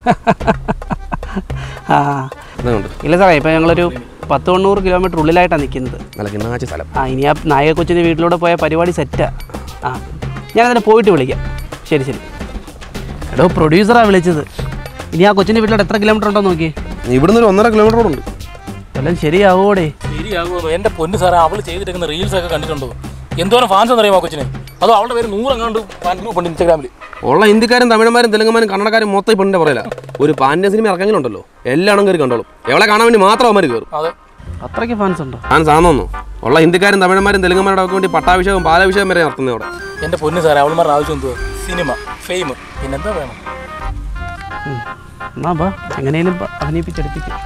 ആ ഇല്ല സാറേ, ഇപ്പോൾ ഞങ്ങളൊരു 100-100 കിലോമീറ്റർ ഉള്ളിലായിട്ടാണ് നിൽക്കുന്നത്. ഇനി ആ നായക കൊച്ചിൻ്റെ വീട്ടിലൂടെ പോയ പരിപാടി സെറ്റാ. ഞാനതിനെ പോയിട്ട് വിളിക്കാം. ശരി. എടോ, പ്രൊഡ്യൂസറാണ് വിളിച്ചത്. ഇനി ആ കൊച്ചിൻ്റെ വീട്ടിലോട്ട് എത്ര കിലോമീറ്റർ ഉണ്ടോ നോക്കി. ഇവിടുന്ന് ഒരു 1.5 കിലോമീറ്റർ ഉണ്ട്. എല്ലാം ശരിയാവോടെ? ശരിയാകുമോ? എൻ്റെ പൊന്ന് സാറേ, അവൾ ചെയ്തിരിക്കുന്ന റീൽസ് ഒക്കെ കണ്ടിട്ടുണ്ടോ? എന്തോരം ഫാൻസ് എന്നറിയാമോ കൊച്ചിന്? അതോ അവളുടെ പേര് 100 എങ്ങാണ്ട് ഫാൻസ് ഇൻസ്റ്റാഗ്രാമിൽ. ഉള്ള ഹിന്ദിക്കാരും തമിഴന്മാരും തെലുങ്കന്മാരും കന്നഡക്കാരും മൊത്തം ഈ പെണ്ണിൻ്റെ പറയില്ല. ഒരു പാൻഡ്യ സിനിമ ഇറങ്ങാനുണ്ടല്ലോ, എല്ലാം കയറി കണ്ടോളും. എവളെ കാണാൻ വേണ്ടി മാത്രം അവന്മാർ കയറും. അതെ, അത്രയ്ക്ക് ഫാൻസ് ഉണ്ടോ? ഫാൻസ് ആണെന്നോ? ഉള്ള ഹിന്ദിക്കാരും തമിഴന്മാരും തെലുങ്കന്മാരുടെ ഒക്കെ വേണ്ടി പട്ടാഭിഷേകം പാലാഭിഷേകം വരെ നടത്തുന്നത് അവിടെ. എൻ്റെ പൊന്ന് സാറേ, അവളുമാരുടെ ആവശ്യം എന്തുവാ? സിനിമ, ഫെയിം, പിന്നെന്താ വേണം? എന്നാ ബാ, എങ്ങനെയും അഭിനയിപ്പിച്ചെടുപ്പിക്കാം.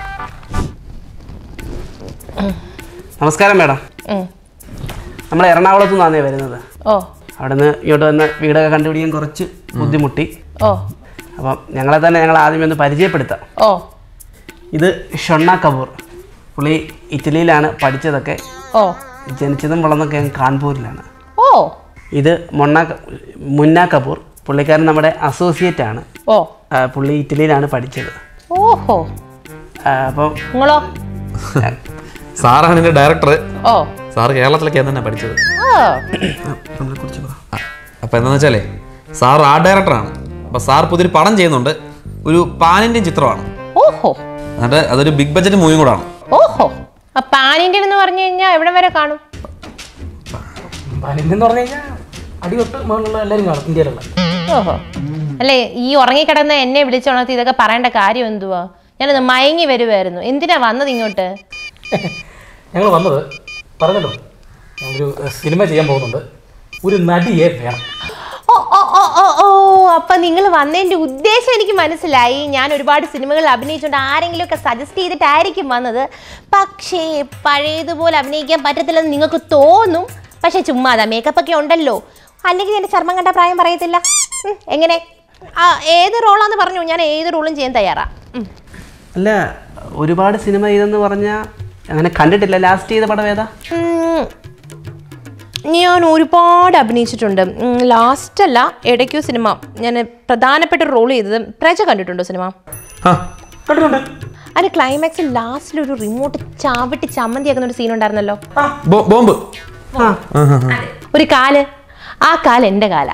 നമസ്കാരം മാഡം. നമ്മൾ എറണാകുളത്തു നിന്നാണേ വരുന്നത്. അവിടെ നിന്ന് ഇങ്ങോട്ട് വന്ന വീടൊക്കെ കണ്ടുപിടിക്കാൻ കുറച്ച് ബുദ്ധിമുട്ടി. അപ്പം ഞങ്ങൾ ആദ്യമേ ഒന്ന് പരിചയപ്പെടുത്താം. ഇത് ഷൊണ്ണ കപൂർ. പുള്ളി ഇറ്റലിയിലാണ് പഠിച്ചതൊക്കെ. ജനിച്ചതും വളർന്നൊക്കെ കാൺപൂരിലാണ്. ഇത് മുന്ന കപൂർ. പുള്ളിക്കാരൻ നമ്മുടെ അസോസിയേറ്റ് ആണ്. പുള്ളി ഇറ്റലിയിലാണ് പഠിച്ചത്. അപ്പം സാറാണ് എൻ്റെ ഡയറക്ടർ. സാറ് കേരളത്തിലൊക്കെയാണ് തന്നെ പഠിച്ചത്. അപ്പം എന്താണെന്ന് വെച്ചാലേ, സാർ ആർട്ട് ഡയറക്ടറാണ്. അപ്പം സാർ പുതിയൊരു പടം ചെയ്യുന്നുണ്ട്. ഒരു പാൻ ഇന്ത്യൻ ചിത്രമാണ്. എന്നിട്ട് അതൊരു ബിഗ് ബഡ്ജറ്റ് മൂവിയും കൂടാണ്. പാൻ ഇന്ത്യൻ എന്ന് പറഞ്ഞു കഴിഞ്ഞാൽ എവിടെ വരെ കാണും? അല്ലേ, ഈ ഉറങ്ങിക്കിടന്ന് എന്നെ വിളിച്ചുണർത്തി ഇതൊക്കെ പറയേണ്ട കാര്യം എന്തുവാ? ഞാനത് മയങ്ങി വരുമായിരുന്നു. എന്തിനാ വന്നത് ഇങ്ങോട്ട്? ഞങ്ങൾ വന്നത് പറഞ്ഞല്ലോ, ഞങ്ങളൊരു സിനിമ ചെയ്യാൻ പോകുന്നുണ്ട്. ഒരു നടിയെ വേണം. അപ്പൊ നിങ്ങൾ വന്നതിന്റെ ഉദ്ദേശം എനിക്ക് മനസ്സിലായി. ഞാൻ ഒരുപാട് സിനിമകളിൽ അഭിനയിച്ചുകൊണ്ട് ആരെങ്കിലും ഒക്കെ സജസ്റ്റ് ചെയ്തിട്ടായിരിക്കും വന്നത്. പക്ഷേ പഴയതുപോലെ അഭിനയിക്കാൻ പറ്റത്തില്ലെന്ന് നിങ്ങൾക്ക് തോന്നും. പക്ഷെ ചുമ്മാതാ, മേക്കപ്പ് ഒക്കെ ഉണ്ടല്ലോ. അല്ലെങ്കിൽ എൻ്റെ ചർമ്മം കണ്ട പ്രായം പറയത്തില്ല. എങ്ങനെ ഏത് റോളാന്ന് പറഞ്ഞു, ഞാൻ ഏത് റോളും ചെയ്യാൻ തയ്യാറാ. അല്ല, ഒരുപാട് സിനിമ ചെയ്തെന്ന് പറഞ്ഞാൽ അങ്ങനെ കണ്ടിട്ടില്ല. ലാസ്റ്റ് ചെയ്ത പടം ഏതാ? ഞാൻ ഒരുപാട് അഭിനയിച്ചിട്ടുണ്ട്. ലാസ്റ്റ് അല്ല, ഇടയ്ക്കോ സിനിമ ഞാൻ പ്രധാനപ്പെട്ട ഒരു റോൾ ചെയ്തത്. പ്രജ കണ്ടിട്ടുണ്ടോ സിനിമ? അതിന് ക്ലൈമാക്സിൽ ലാസ്റ്റിൽ ഒരു റിമോട്ട് ചാവിട്ടി ചമ്മന്തിയാക്കുന്ന ഒരു സീൻ ഉണ്ടായിരുന്നല്ലോ. ഒരു കാല്, ആ കാല് എൻ്റെ കാലാ.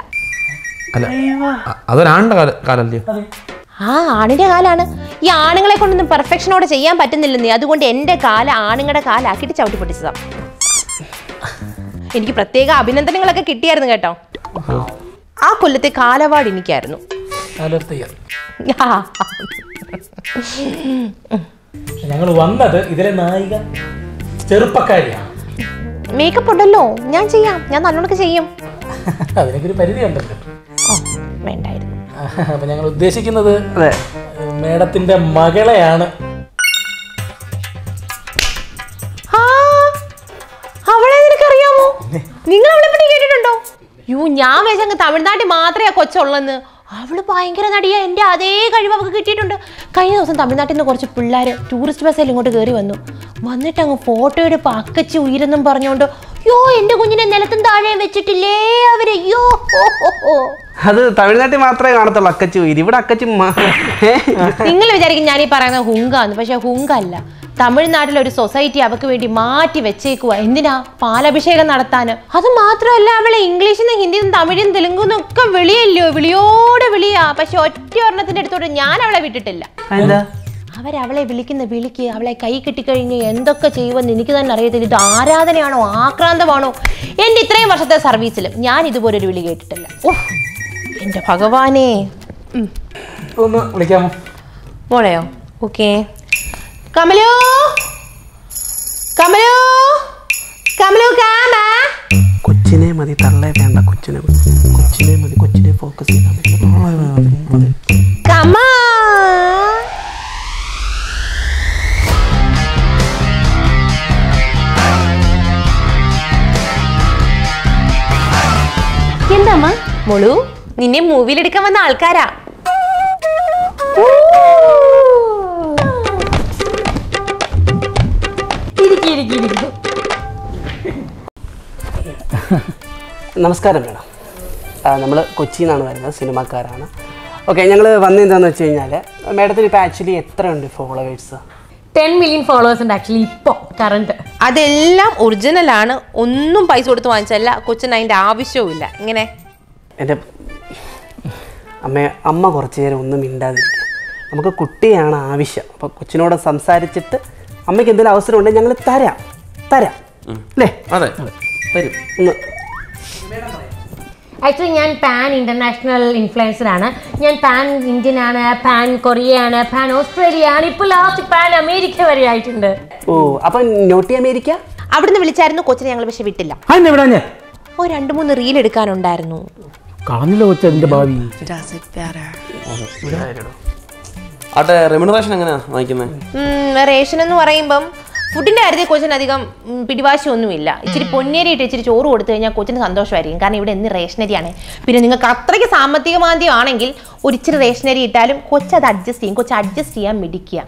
ആ ആണിന്റെ കാലാണ്. ഈ ആണുങ്ങളെ കൊണ്ടൊന്നും പെർഫെക്ഷനോടെ ചെയ്യാൻ പറ്റുന്നില്ലെന്നേ. അതുകൊണ്ട് എൻ്റെ കാല ആണുങ്ങളുടെ കാലാക്കിയിട്ട് ചവിട്ടി പൊട്ടിച്ചതാ. എനിക്ക് പ്രത്യേക അഭിനന്ദനങ്ങളൊക്കെ കിട്ടിയായിരുന്നു കേട്ടോ. ആ കൊല്ലത്തെ കാലവാർഡ് എനിക്കായിരുന്നു. ഞങ്ങൾ വന്നത് ഇതിലെ നായിക ചെറുപ്പക്കാരിയാണ്. മേക്കപ്പ് ഉണ്ടല്ലോ, ഞാൻ ചെയ്യാം. ഞാൻ നല്ലോണക്ക് ചെയ്യും. അതിനൊക്കെ ഒരു പരിധി ഉണ്ടല്ലോ. വേണ്ടായിരുന്നു. അപ്പൊ ഞങ്ങൾ ഉദ്ദേശിക്കുന്നത് മേഡത്തിന്റെ മകളെയാണ്. അവളെ നിനക്കറിയാമോ? നിങ്ങൾ അവളെ പറ്റി കേട്ടിട്ടുണ്ടോ? ഞാൻ വെച്ചങ്ങ് തമിഴ്നാട്ടിൽ മാത്രമേ കൊച്ചുള്ളെന്ന്. അവള് ഭയങ്കര നടിയാ. എൻ്റെ അതേ കഴിവ് അവൾക്ക് കിട്ടിയിട്ടുണ്ട്. കഴിഞ്ഞ ദിവസം തമിഴ്നാട്ടിൽ നിന്ന് കുറച്ച് പിള്ളേർ ടൂറിസ്റ്റ് ബസ്സിൽ ഇങ്ങോട്ട് കയറി വന്നിട്ട് അങ്ങ് ഫോട്ടോ എടുപ്പ് അക്കച്ചി ഉയരെന്നും പറഞ്ഞുകൊണ്ട്, യോ എൻ്റെ കുഞ്ഞിനെ നിലത്തും താഴെയും വെച്ചിട്ടില്ലേ അവര്. യോ അത് തമിഴ്നാട്ടിൽ മാത്രമേ കാണത്തുള്ളൂ അക്കച്ചി ഉയര്. ഇവിടെ അക്കച്ചി നിങ്ങൾ വിചാരിക്കും ഞാനീ പറയുന്നത് ഹുങ്കാന്ന്. പക്ഷെ ഹുങ്കല്ല. തമിഴ്നാട്ടിലൊരു സൊസൈറ്റി അവൾക്ക് വേണ്ടി മാറ്റി വെച്ചേക്കുക. എന്തിനാ? പാലഭിഷേകം നടത്താൻ. അത് മാത്രമല്ല, അവളെ ഇംഗ്ലീഷിൽ നിന്ന് ഹിന്ദിയിൽ നിന്ന് തമിഴിൽ തെലുങ്കുന്നും ഒക്കെ വിളിയല്ലോ, വിളിയോടെ വിളിയാ. പക്ഷെ ഒറ്റ ഒരെണ്ണത്തിന്റെ അടുത്തോട്ട് ഞാൻ അവളെ വിട്ടിട്ടില്ല. അവരവളെ വിളിക്കുന്ന വിളിക്ക് അവളെ കൈ കിട്ടിക്കഴിഞ്ഞ് എന്തൊക്കെ ചെയ്യുമെന്ന് എനിക്ക് തന്നെ അറിയത്തില്ല. ഇത് ആരാധനയാണോ ആക്രാന്തമാണോ? എൻ്റെ ഇത്രയും വർഷത്തെ സർവീസിലും ഞാൻ ഇതുപോലൊരു വിളി കേട്ടിട്ടില്ല. എൻ്റെ ഭഗവാനേ. ഒന്ന് വിളിക്കാമോ മോളെയോ? ഓക്കെ. കമലു, കമലു, കമലു കാമ. കൊച്ചിനെ മതി, തള്ളേ വേണ്ട. കൊച്ചിനെ മതി. കൊച്ചിനെ ഫോക്കസ് ചെയ്താൽ മതി. കമാ. എന്താ മോളു, നിന്നെ മൂവിയിലെടുക്കാൻ വന്ന ആൾക്കാരാ. നമസ്കാരം മേഡം. നമ്മൾ കൊച്ചിയിൽ നിന്നാണ് വരുന്നത്, സിനിമാക്കാരാണ്. ഓക്കെ, ഞങ്ങൾ വന്നെന്താണെന്ന് വെച്ച് കഴിഞ്ഞാൽ മാഡത്തിന് ഇപ്പോൾ ആക്ച്വലി എത്ര ഉണ്ട് ഫോളോവേഴ്സ്? 10 million ഫോളോവേഴ്സ് ഉണ്ട് ആക്ച്വലി ഇപ്പോൾ കറണ്ട്. അതെല്ലാം ഒറിജിനലാണ്, ഒന്നും പൈസ കൊടുത്ത് വാങ്ങിച്ചല്ല. കൊച്ചിന് അതിൻ്റെ ആവശ്യവും ഇല്ല. ഇങ്ങനെ എൻ്റെ അമ്മ കുറച്ച് നേരം ഒന്നും മിണ്ടാതിരിക്കുക. നമുക്ക് കുട്ടിയാണ് ആവശ്യം. അപ്പോൾ കൊച്ചിനോട് സംസാരിച്ചിട്ട് അമ്മയ്ക്ക് എന്തെങ്കിലും അവസരം ഉണ്ടെങ്കിൽ ഞങ്ങൾ തരാം അല്ലേ? അതെ തരും. ഒന്ന് ആക്ച്വലി ഞാൻ പാൻ ഇന്റർനാഷണൽ ഇൻഫ്ലുവൻസർ ആണ്. ഞാൻ പാൻ ഇന്ത്യൻ ആണ്, പാൻ കൊറിയ ആണ്, പാൻ ഓസ്ട്രേലിയ ആണ്, ഇപ്പോൾ ലാസ്റ്റ് പാൻ അമേരിക്ക വരെ ആയിട്ടുണ്ട്. ഓ, അപ്പം നോട്ടി അമേരിക്ക അവിടുന്ന് വിളിച്ചായിരുന്നു കൊച്ചിനെ, ഞങ്ങൾ പക്ഷെ വിട്ടില്ല. ഓ 2-3 റീൽ എടുക്കാനുണ്ടായിരുന്നു. ആട്ടെ, റെമ്യൂണറേഷൻ എങ്ങനെയാ വാങ്ങിക്കുന്നത്? റേഷൻ എന്ന് പറയുമ്പം ഫുഡിന്റെ കാര്യത്തിൽ കൊച്ചിന് അധികം പിടിവാശിയൊന്നുമില്ല. ഇച്ചിരി പൊന്നേരിയിട്ട് ഇച്ചിരി ചോറ് കൊടുത്തു കഴിഞ്ഞാൽ കൊച്ചിന് സന്തോഷമായിരിക്കും. കാരണം ഇവിടെ എന്ന് റേഷനരിയാണ്. പിന്നെ നിങ്ങൾക്ക് അത്രയ്ക്ക് സാമ്പത്തിക മാന്ദ്യം ആണെങ്കിൽ ഒരിച്ചിരി റേഷനരി ഇട്ടാലും കൊച്ചത് അഡ്ജസ്റ്റ് ചെയ്യും. കൊച്ച് അഡ്ജസ്റ്റ് ചെയ്യാൻ മിടിക്കുക.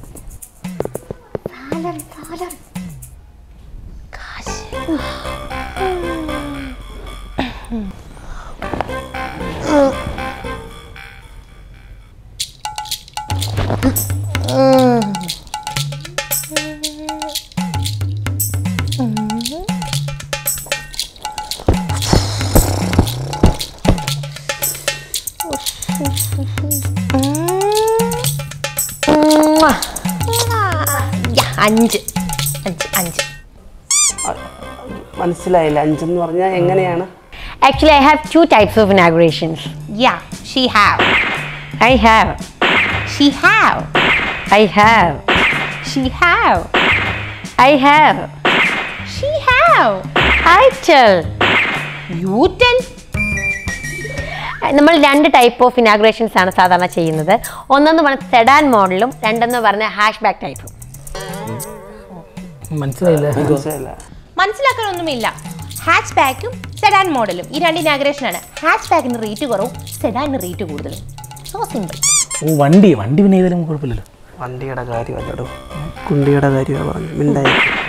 മനസ്സിലായില്ല. 5 എന്ന് പറഞ്ഞാൽ എങ്ങനെയാണ്? Actually, I have 2 types of inaugurations. Yeah, she have. I have. She have. I have. She have. I have. She have. I tell. You tell. നമ്മൾ 2 ടൈപ്പ് ഓഫ് ഇനാഗുറേഷൻസ് ആണ് സാധാരണ ചെയ്യുന്നത്. ഒന്നെന്ന് പറഞ്ഞാൽ സെഡാൻ മോഡലും, രണ്ടെന്ന് പറഞ്ഞാൽ ഹാഷ് ബാക്ക് ടൈപ്പും. മനസ്സിലാക്കാനൊന്നുമില്ല. ഹാച്ച് ബാക്കും സെഡാൻ മോഡലും ഈ 2 ഇനാഗുറേഷൻ ആണ്. ഹാച്ച് ബാക്കിന് റേറ്റ് കുറവും, സെഡാനിന് റേറ്റ് കൂടുതലും. So simple. വണ്ടി പിന്നെ ഏതായാലും കുഴപ്പമില്ലല്ലോ. വണ്ടിയുടെ കാര്യമല്ലോ, കുണ്ടിയുടെ കാര്യമാണ് പറഞ്ഞു.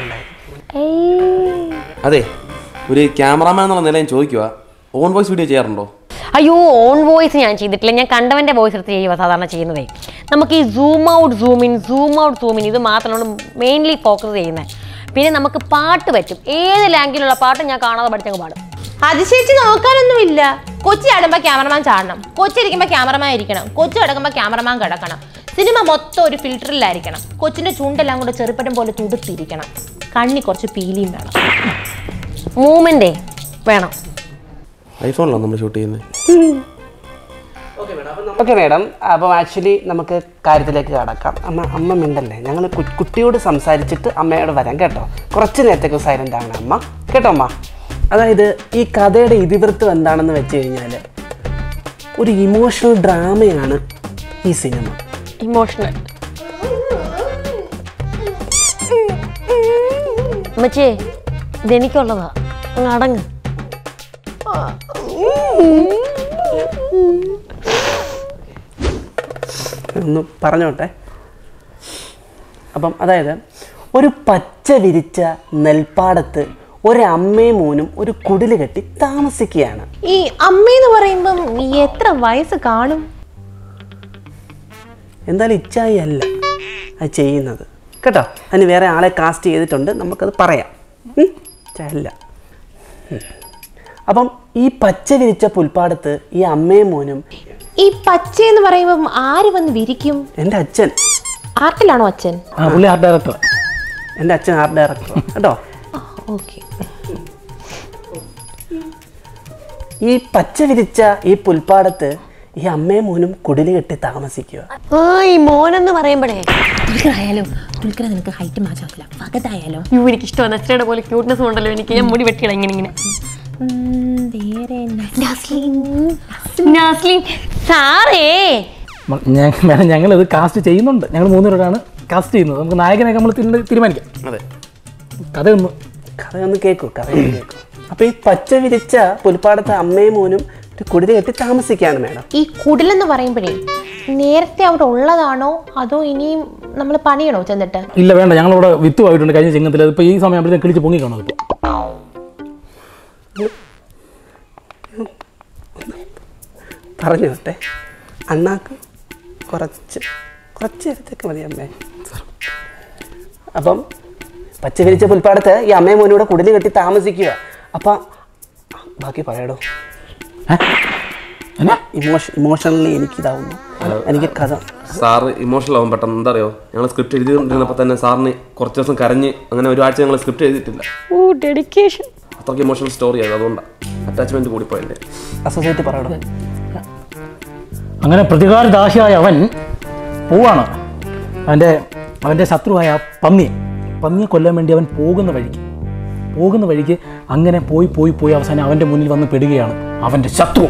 അതെ, ഒരു ക്യാമറാമാൻ എന്നുള്ള നിലയിൽ ചോദിക്കുക, ഓൺ വോയിസ് വീഡിയോ ചെയ്യാറുണ്ടോ? അയ്യോ, ഓൺ വോയിസ് ഞാൻ ചെയ്തിട്ടില്ല. ഞാൻ കണ്ടവൻ്റെ വോയിസ് എടുത്ത് ചെയ്യുക സാധാരണ ചെയ്യുന്നതേ. നമുക്ക് ഈ സൂം ഔട്ട് സൂം ഇൻ ഇത് മാത്രമാണ് മെയിൻലി ഫോക്കസ് ചെയ്യുന്നത്. പിന്നെ നമുക്ക് പാട്ട് പറ്റും. ഏത് ലാംഗ്വേജിലുള്ള പാട്ടും ഞാൻ കാണാതെ പഠിച്ചങ്ങ് പാടും. അതിശയിച്ച് നോക്കാനൊന്നുമില്ല. കൊച്ചി ആടുമ്പോൾ ക്യാമറമാൻ ചാടണം, കൊച്ചിരിക്കുമ്പോൾ ക്യാമറമാൻ ഇരിക്കണം, കൊച്ചു കിടക്കുമ്പോൾ ക്യാമറമാൻ കിടക്കണം. സിനിമ മൊത്തം ഒരു ഫിൽറ്ററിലായിരിക്കണം. കൊച്ചിൻ്റെ ചൂണ്ടെല്ലാം കൂടെ ചെറുപ്പറ്റം പോലെ തുടുത്തിരിക്കണം. കണ്ണി കുറച്ച് പീലിയും വേണം. മൂവ്മെൻറ്റേ വേണം. ഐഫോണിലാണ് നമ്മൾ ഷൂട്ട് ചെയ്യുന്നത്. ഓക്കെ മാഡം, അപ്പം ആക്ച്വലി നമുക്ക് കാര്യത്തിലേക്ക് കടക്കാം. അമ്മ മിണ്ടല്ലേ, ഞങ്ങൾ കുട്ടിയോട് സംസാരിച്ചിട്ട് അമ്മയോട് വരാം കേട്ടോ. കുറച്ച് നേരത്തേക്ക് സൈലൻ്റ് ആണ് അമ്മ, കേട്ടോ അമ്മ. അതായത് ഈ കഥയുടെ ഇതിവൃത്തം എന്താണെന്ന് വെച്ച് കഴിഞ്ഞാൽ ഒരു ഇമോഷണൽ ഡ്രാമയാണ് ഈ സിനിമ. ഇമോഷണൽ അമ്മച്ചേ, ഇതെനിക്കുള്ളതാ, അടങ്ങ്. ഒന്ന് പറഞ്ഞോട്ടെ. അപ്പം അതായത് ഒരു പച്ച വിരിച്ച നെൽപ്പാടത്ത് ഒരമ്മയും മോനും ഒരു കുടില് കെട്ടി താമസിക്കുകയാണ്. ഈ അമ്മയെന്ന് പറയുമ്പം എത്ര വയസ്സ് കാണും? എന്തായാലും ഇച്ചായി അല്ല അത് ചെയ്യുന്നത് കേട്ടോ. അതിന് വേറെ ആളെ കാസ്റ്റ് ചെയ്തിട്ടുണ്ട്, നമുക്കത് പറയാം. അല്ല, അപ്പം ഈ പച്ച വിരിച്ച പുൽപ്പാടത്ത് ഈ അമ്മയും മോനും. ഈ പച്ച എന്ന് പറയുമ്പം ആര് വന്ന് വിരിക്കും? എൻ്റെ അച്ഛൻ. ആർട്ടിലാണോ അച്ഛൻ? Art director. എൻ്റെ അച്ഛൻ ആർട്ട് ഡയറക്ടർ കേട്ടോ. ഓക്കെ. ഈ പച്ച വിരിച്ച ഈ പുൽപ്പാടത്ത് ഈ അമ്മയും മോനും കുടില് കെട്ടി താമസിക്കുക. ഈ മോനെന്ന് പറയുമ്പോഴേ തുൽക്കറായാലോ? തുൽക്കറ നിനക്ക് ഹൈറ്റ് മാച്ച് ആവില്ല. പകതായാലോ? എനിക്ക് ഇഷ്ടമാണ്. അച്ഛയുടെ പോലെ ക്യൂട്ട്നെസ് ഉണ്ടല്ലോ എനിക്ക്. ഞാൻ മുടി വെട്ടിയിടാം ഇങ്ങനെ. സാറേ, ഞങ്ങളിത് കാസ്റ്റ് ചെയ്യുന്നുണ്ട്. ഞങ്ങൾ 3 പേരാണ് കാസ്റ്റ് ചെയ്യുന്നത്. നമുക്ക് നായകനൊക്കെ നമ്മൾ തീരുമാനിക്കാം. അതെ, കഥയൊന്ന് കേൾക്കൂ. അപ്പോൾ ഈ പച്ച വിരിച്ച പുൽപ്പാടത്തെ അമ്മയും മോനും ഒരു കുടില് കെട്ടി താമസിക്കുകയാണ് മാഡം. ഈ കുടിലെന്ന് പറയുമ്പോഴേ നേരത്തെ അവിടെ ഉള്ളതാണോ അതോ ഇനിയും നമ്മൾ പണിയണോ ചെന്നിട്ട്? ഇല്ല, വേണ്ട. ഞങ്ങളിവിടെ വിത്ത് പോയിട്ടുണ്ട് കഴിഞ്ഞ ചിങ്ങത്തിൽ. അതിപ്പോൾ ഈ സമയം ആകുമ്പോഴത്തേക്കും കിളിച്ച് പൊങ്ങി കാണും. പറഞ്ഞോട്ടെ, അണ്ണാക്ക് കുറച്ച് നേരത്തേക്ക് മതി അമ്മേ. അപ്പം പച്ച വിരിച്ച പുൽപ്പാടത്ത് ഈ അമ്മയും മോനൂടെ കുടില് കെട്ടി താമസിക്കുക. അപ്പം ബാക്കി പറയാടോ. ഇമോഷണലി എനിക്കിതാവുന്നു, എനിക്ക് കഥ. സാറ് ഇമോഷണൽ ആവും പെട്ടെന്ന്. എന്താ അറിയോ, ഞങ്ങൾ സ്ക്രിപ്റ്റ് എഴുതിക്കൊണ്ടിരുന്നപ്പോൾ തന്നെ സാറിന് കുറച്ച് ദിവസം കരഞ്ഞ് അങ്ങനെ ഒരാഴ്ച ഞങ്ങൾ സ്ക്രിപ്റ്റ് എഴുതിയിട്ടില്ല. ഡെഡിക്കേഷൻ അത്രയ്ക്ക് ഇമോഷണൽ സ്റ്റോറി ആയത്, അതുകൊണ്ടാണ് അറ്റാച്ച്മെന്റ് കൂടി പോയതിൻ്റെ. അസോസിയേറ്റ് പറയടോ. അങ്ങനെ പ്രതികാരദാശിയായ അവൻ പോവാണ് അവൻ്റെ ശത്രുവായ പന്നിയെ കൊല്ലാൻ വേണ്ടി അവൻ പോകുന്ന വഴിക്ക് അങ്ങനെ പോയി അവസാനം അവൻ്റെ മുന്നിൽ വന്ന് പെടുകയാണ് അവൻ്റെ ശത്രു.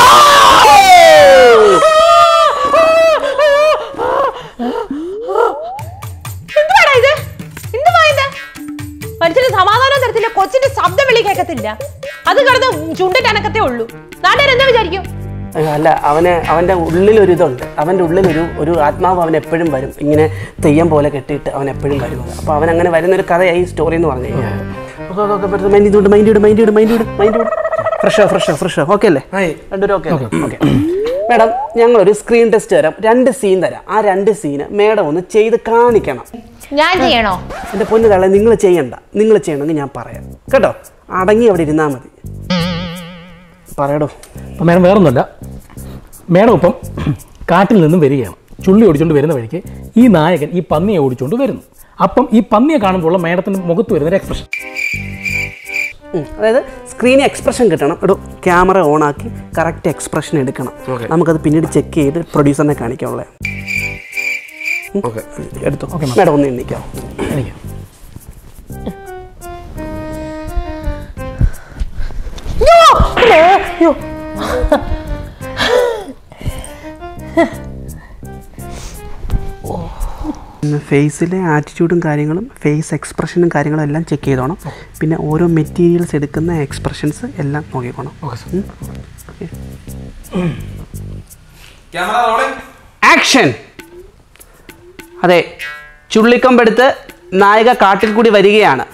മനുഷ്യന് സമാധാനം തരത്തില്ല, കൊച്ചിന്റെ ശബ്ദം വിളി കേൾക്കത്തില്ല, അത് കിടന്ന് ചുണ്ടിന്റെ അനക്കത്തേ ഉള്ളൂ. നാട്ടുകാരെന്താ വിചാരിക്കും? അല്ല, അവൻ്റെ ഉള്ളിലൊരിതുണ്ട്, അവൻ്റെ ഉള്ളിലൊരു ആത്മാവ് അവൻ എപ്പോഴും വരും, ഇങ്ങനെ തെയ്യം പോലെ കെട്ടിയിട്ട് അവൻ എപ്പോഴും വരുന്നത്. അപ്പോൾ അവൻ അങ്ങനെ വരുന്നൊരു കഥയായി ഈ സ്റ്റോറി എന്ന് പറഞ്ഞു കഴിഞ്ഞാൽ. ഫ്രഷ് ഓക്കെ അല്ലേ? രണ്ടുപേരും ഓക്കെ ഓക്കെ. മാഡം, ഞങ്ങളൊരു സ്ക്രീൻ ടെസ്റ്റ് തരാം, 2 സീൻ തരാം. ആ 2 സീന് മാഡം ഒന്ന് ചെയ്ത് കാണിക്കണം. ഞാൻ ചെയ്യണോ? എൻ്റെ പൊന്നു തള്ളെ, നിങ്ങൾ ചെയ്യണ്ട. നിങ്ങൾ ചെയ്യണമെങ്കിൽ ഞാൻ പറയാം കേട്ടോ. അടങ്ങി അവിടെ ഇരുന്നാൽ മതി. പറയടോ. അപ്പം മേഡം വേറൊന്നുമല്ല, മേഡം ഇപ്പം കാട്ടിൽ നിന്നും വരികയാണ്. ചുള്ളി ഓടിച്ചുകൊണ്ട് വരുന്ന വഴിക്ക് ഈ നായകൻ ഈ പന്നിയെ ഓടിച്ചുകൊണ്ട് വരുന്നു. അപ്പം ഈ പന്നിയെ കാണുമ്പോൾ മേഡത്തിൻ്റെ മുഖത്ത് വരുന്നൊരു എക്സ്പ്രഷൻ, അതായത് സ്ക്രീനിൽ എക്സ്പ്രഷൻ കിട്ടണം. ഒരു ക്യാമറ ഓണാക്കി കറക്റ്റ് എക്സ്പ്രഷൻ എടുക്കണം. നമുക്കത് പിന്നീട് ചെക്ക് ചെയ്ത് പ്രൊഡ്യൂസറിനെ കാണിക്കാനുള്ളത്. എടുത്തോ മാഡം, ഒന്ന് എണ്ണിക്കാം. എനിക്ക് ഫേസിലെ ആറ്റിറ്റ്യൂഡും കാര്യങ്ങളും ഫേസ് എക്സ്പ്രഷനും കാര്യങ്ങളും എല്ലാം ചെക്ക് ചെയ്തോണം. പിന്നെ ഓരോ മെറ്റീരിയൽസ് എടുക്കുന്ന എക്സ്പ്രഷൻസ് എല്ലാം നോക്കിക്കോണം. ആക്ഷൻ. അതെ, ചുള്ളിക്കൊമ്പെടുത്ത് നായിക കാട്ടിൽ കൂടി വരികയാണ്.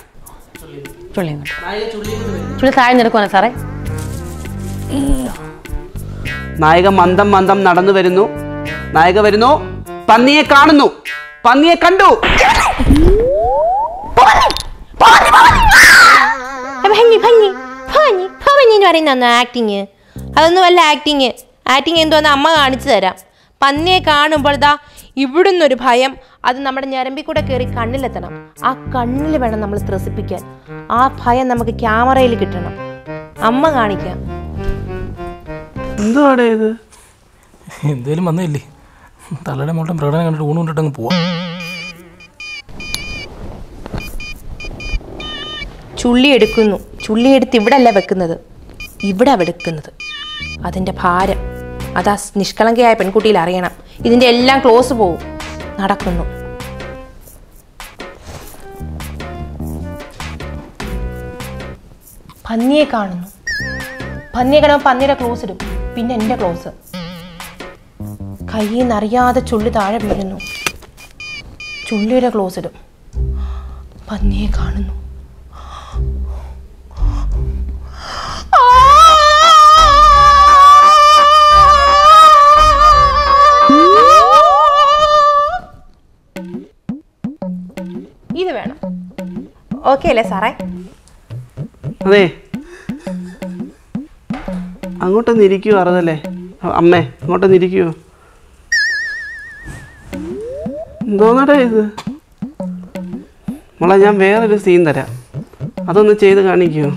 ചുള്ളി താഴെ നിൽക്കുവാണ് സാറേ. നായിക മന്ദം നടന്നു വരുന്നു. നായിക വരുന്നു, പന്നിയെ കാണുന്നു, പന്നിയെ കണ്ടു. ആക്ടിങ് അതൊന്നും അല്ല. ആക്ടിങ് എന്തോന്ന് അമ്മ കാണിച്ചു തരാം. പന്നിയെ കാണുമ്പോൾ ദാ ഇവിടുന്നൊരു ഭയം, അത് നമ്മുടെ ഞരമ്പിൽ കൂടെ കയറി കണ്ണിലെത്തണം. ആ കണ്ണിൽ വേണം നമ്മൾ ത്രസിപ്പിക്കാൻ. ആ ഭയം നമുക്ക് ക്യാമറയിൽ കിട്ടണം. അമ്മ കാണിക്കാം. എന്തുവാടേ ഇത്? എന്തേലും വന്നില്ലേ? തള്ളയുടെ മോട്ടം പ്രകടനം കണ്ടിട്ട് ഊണ് കൊണ്ടിട്ട് അങ്ങ് പോവാം. ചുള്ളിയെടുത്ത് ഇവിടെ അല്ല വെക്കുന്നത്, ഇവിടെ വെക്കുന്നത്. അതിൻ്റെ ഭാരം അതാ നിഷ്കളങ്കയായ പെൺകുട്ടിയിൽ അറിയണം. ഇതിൻ്റെ എല്ലാം ക്ലോസ് പോവും. നടക്കുന്നു. പന്നിയെ കാണുമ്പോൾ പന്നിയുടെ ക്ലോസ് ഇടും. പിന്നെ എൻ്റെ ക്ലോസ്. കയ്യിൽ നിന്നറിയാതെ ചുള്ളി താഴെ വീഴുന്നു. ചുള്ളിയുടെ ക്ലോസ് ഇടും. പന്നിയെ കാണുന്നു. ഇത് വേണം. ഓക്കെ അല്ലേ സാറേ? അതെ, അങ്ങോട്ടൊന്ന് ഇരിക്കുവോ? അറിതല്ലേ അമ്മേ, അങ്ങോട്ടൊന്ന് ഇരിക്കുവോ? എന്തോന്നടേ ഇത്? മോളെ, ഞാൻ വേറൊരു സീൻ തരാം, അതൊന്ന് ചെയ്ത് കാണിക്കുമോ?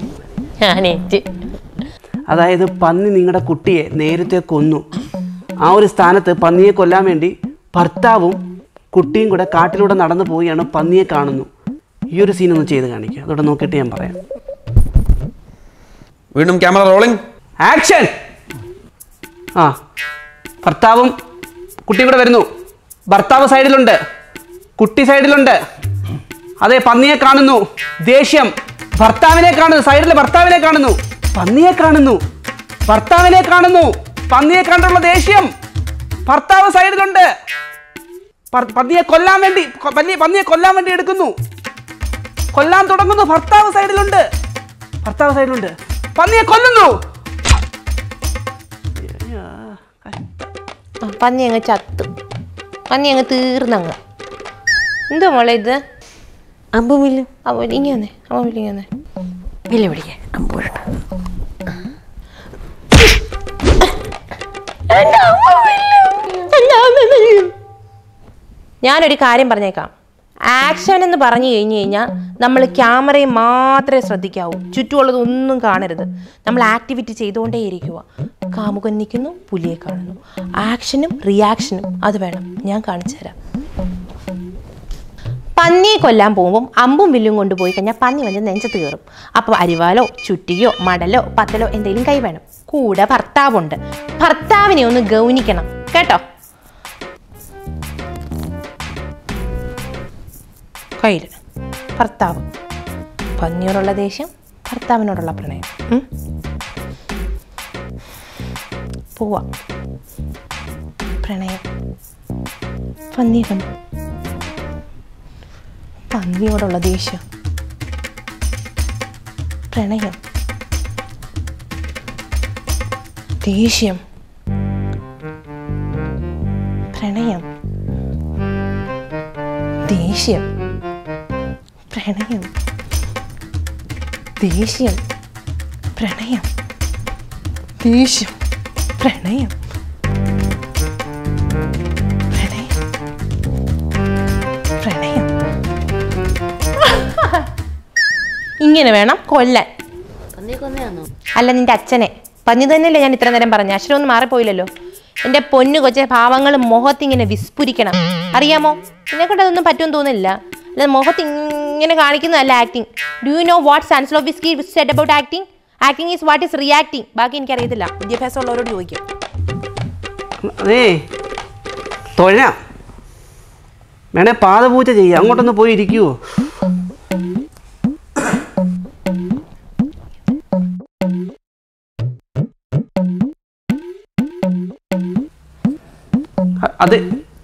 അതായത് പന്നി നിങ്ങളുടെ കുട്ടിയെ നേരത്തെ കൊന്നു. ആ ഒരു സ്ഥാനത്ത് പന്നിയെ കൊല്ലാൻ വേണ്ടി ഭർത്താവും കുട്ടിയും കൂടെ കാട്ടിലൂടെ നടന്നു പോവുകയാണ്. പന്നിയെ കാണുന്നു. ഈ ഒരു സീൻ ഒന്ന് ചെയ്ത് കാണിക്കുക. അതോടെ നോക്കിയിട്ട് ഞാൻ പറയാം. വീണ്ടും ക്യാമറ റോളിംഗ്, ആക്ഷൻ. ഭർത്താവും കുട്ടിയും കൂടെ വരുന്നു. ഭർത്താവ് സൈഡിലുണ്ട്, കുട്ടി സൈഡിലുണ്ട്. അതെ, പന്നിയെ കാണുന്നു. ദേഷ്യം. ഭർത്താവിനെ കാണുന്നു. സൈഡിൽ ഭർത്താവിനെ കാണുന്നു. പന്നിയെ കാണുന്നു. ഭർത്താവിനെ കാണുന്നു. പന്നിയെ കണ്ടുള്ള ദേഷ്യം. ഭർത്താവ് സൈഡിലുണ്ട്. പന്നിയെ കൊല്ലാൻ വേണ്ടി എടുക്കുന്നു. കൊല്ലാൻ തുടങ്ങുന്നു. ഭർത്താവ് സൈഡിലുണ്ട്. പന്നിയെ കൊല്ലുന്നു. പന്നി അങ്ങ് ചത്തു, പന്നി അങ്ങ് തീർന്നങ്ങ്. എന്തോ മോളെ ഇത്? അമ്പുമില്ല. ഇങ്ങനെ വന്നേ, ഇങ്ങനെ വന്നേ. വില്ല പിടിക്കാൻ അമ്പൂരട്ട. ഞാനൊരു കാര്യം പറഞ്ഞേക്കാം. ആക്ഷൻ എന്ന് പറഞ്ഞു കഴിഞ്ഞു കഴിഞ്ഞാൽ നമ്മൾ ക്യാമറയെ മാത്രമേ ശ്രദ്ധിക്കാവൂ, ചുറ്റുമുള്ളതൊന്നും കാണരുത്. നമ്മൾ ആക്ടിവിറ്റി ചെയ്തുകൊണ്ടേ ഇരിക്കുക. കാമുകൻ നിൽക്കുന്നു, പുലിയെ കാണുന്നു, ആക്ഷനും റിയാക്ഷനും അത് വേണം. ഞാൻ കാണിച്ചു തരാം. പന്നിയെ കൊല്ലാൻ പോകുമ്പം അമ്പും വില്ലും കൊണ്ടുപോയി കഴിഞ്ഞാൽ പന്നി വന്ന് നെഞ്ചത്ത് കയറും. അപ്പോൾ അരിവാലോ ചുറ്റിയോ മടലോ പത്തലോ എന്തെങ്കിലും കൈ വേണം. കൂടെ ഭർത്താവുണ്ട്, ഭർത്താവിനെ ഒന്ന് ഗൗനിക്കണം കേട്ടോ. കയ്യിൽ ഭർത്താവ്, പന്നിയോടുള്ള ദേഷ്യം, ഭർത്താവിനോടുള്ള പ്രണയം. പോവാ പ്രണയം. പന്നിയെ കണ്ടു, പന്നിയോടുള്ള ദേഷ്യം, പ്രണയം, ദേഷ്യം, പ്രണയം, ദേഷ്യം, പ്രണയം, ദേഷ്യം, പ്രണയം, ദേഷ്യം, പ്രണയം, പ്രണയം, പ്രണയം. ഇങ്ങനെ വേണം കൊല്ലാൻ. അല്ല, നിന്റെ അച്ഛനെ. പന്നി തന്നെയല്ലേ ഞാൻ ഇത്ര നേരം പറഞ്ഞ? അക്ഷരമൊന്നും മാറിപ്പോയില്ലല്ലോ. എൻ്റെ പൊന്നു കൊച്ചെ, ഭാവങ്ങളും മുഖത്തിങ്ങനെ വിസ്ഫുരിക്കണം, അറിയാമോ? എന്നെക്കൊണ്ട് അതൊന്നും പറ്റുമെന്ന് തോന്നുന്നില്ല. അല്ല, മുഖത്ത് ഇങ്ങനെ കാണിക്കുന്നതല്ല acting. Do you know what Stanislavski said about acting? Acting is what is reacting. ബാക്കി എനിക്കറിയത്തില്ല, വിദ്യാഭ്യാസം ഉള്ളവരോട് ചോദിക്കും. അതേ തൊഴ വേണേ പാദപൂജ ചെയ്യാം, അങ്ങോട്ടൊന്ന് പോയി ഇരിക്കുവോ? അതെ,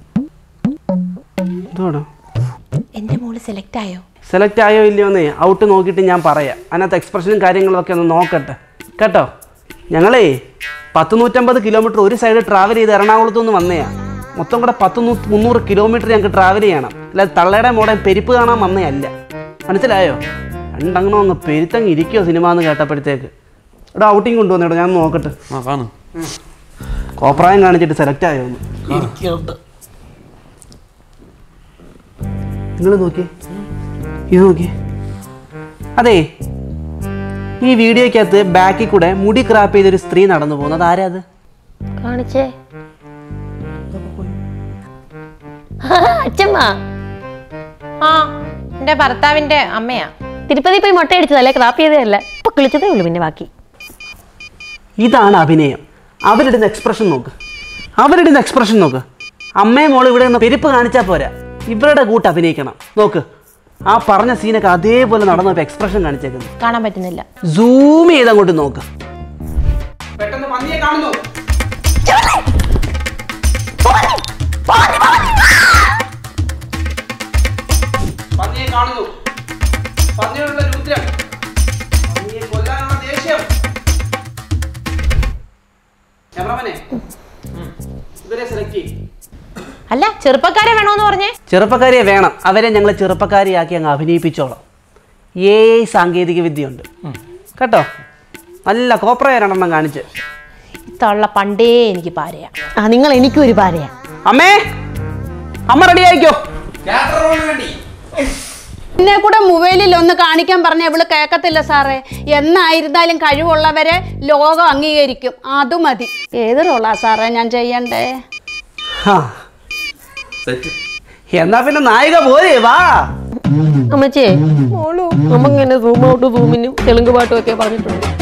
എൻ്റെ മോള് സെലക്ട് ആയോ? സെലക്ട് ആയോ ഇല്ലയോന്നേ ഔട്ട് നോക്കിയിട്ട് ഞാൻ പറയാം. അതിനകത്ത് എക്സ്പ്രഷനും കാര്യങ്ങളൊക്കെ ഒന്ന് നോക്കട്ടെ കേട്ടോ. ഞങ്ങളേ 150 കിലോമീറ്റർ ഒരു സൈഡ് ട്രാവൽ ചെയ്ത് എറണാകുളത്തു നിന്ന് വന്നയാ. മൊത്തം കൂടെ 300 കിലോമീറ്റർ ഞങ്ങൾക്ക് ട്രാവൽ ചെയ്യണം. അല്ല, തള്ളയുടെ മോടെ പെരുപ്പ് കാണാൻ വന്നയല്ല, മനസ്സിലായോ? രണ്ടങ്ങനെ അങ്ങ് പെരുത്തങ്ങ് ഇരിക്കുമോ സിനിമ എന്ന് കേട്ടപ്പോഴത്തേക്ക്. ഇവിടെ ഔട്ടിങ് കൊണ്ടുവന്നേട്ടോ, ഞാൻ നോക്കട്ടെ. കോപ്രായം കാണിച്ചിട്ട് സെലക്ട് ആയോ ഒന്ന് നിങ്ങൾ നോക്കി, ഇത് നോക്കി. അതെ, ഈ വീഡിയോക്കകത്ത് ബാക്കിൽ കൂടെ മുടി ക്രാപ്പ് ചെയ്തൊരു സ്ത്രീ നടന്നു പോകുന്നത് ആരാ? അത് കാണിച്ചേ. അച്ഛമ്മ. ആ, എൻ്റെ ഭർത്താവിൻ്റെ അമ്മയാ. തിരുപ്പതി പോയി മുട്ട അടിച്ചതല്ലേ, ക്രാപ്പ് ചെയ്തതല്ല. ഇപ്പൊ കിളിച്ചതേ ഉള്ളൂ, പിന്നെ ബാക്കി. ഇതാണ് അഭിനയം. അവരിടുന്ന എക്സ്പ്രഷൻ നോക്ക്, അവരിടുന്ന എക്സ്പ്രഷൻ നോക്ക്. അമ്മയും മോളും ഇവിടെ നിന്ന് പെരുപ്പ് കാണിച്ചാൽ പോരാ, ഇവരുടെ കൂട്ട് അഭിനയിക്കണം. നോക്ക്, ആ പറഞ്ഞ സീനൊക്കെ അതേപോലെ നടന്നപ്പോൾ എക്സ്പ്രഷൻ കാണിച്ചേക്കുന്നു. കാണാൻ പറ്റുന്നില്ല. സൂം ചെയ്ത് അങ്ങോട്ട് നോക്ക്. പെട്ടെന്ന് പന്നിയെ കാണുന്നു. പന്നിയെ കാണുന്നു. പന്നിയോടുള്ള രൂദ്രം, പന്നിയെ കൊല്ലാനുള്ള ദേഷ്യം. ക്യാമറമാനെ, ഇവരെ സെലക്ട് ചെയ്യും. അല്ല, ചെറുപ്പക്കാരെ വേണോന്ന് പറഞ്ഞേ? ചെറുപ്പക്കാരിയെ വേണം. അവരെ ഞങ്ങൾ ചെറുപ്പക്കാരിയാക്കി അങ്ങ് അഭിനയിപ്പിച്ചോളാം. സാങ്കേതിക വിദ്യയുണ്ട് കേട്ടോ. നല്ല കോപ്രായ രണ്ടെണ്ണം കാണിച്ച്. തള്ള പണ്ടേ എനിക്ക് പാരയാ. നിങ്ങൾ എനിക്കും ഒരു പാരയാ. അമ്മേ, അമ്മ റെഡി ആയിക്കോ. എന്നെ കൂടെ മൊബൈലിൽ ഒന്ന് കാണിക്കാൻ പറഞ്ഞ ഇവള് കേൾക്കത്തില്ല സാറേ. എന്നായിരുന്നാലും കഴിവുള്ളവരെ ലോകം അംഗീകരിക്കും, അത് മതി. ഏത് റോളാ സാറേ ഞാൻ ചെയ്യണ്ടേ? എന്നാ പിന്നെ നായിക പോരേ, വാ. അമ്മച്ചേ, നമ്മങ്ങനെ സൂം ഔട്ട് സൂമിനും തെലുങ്ക് പാട്ടും ഒക്കെ പറഞ്ഞിട്ടുണ്ട്.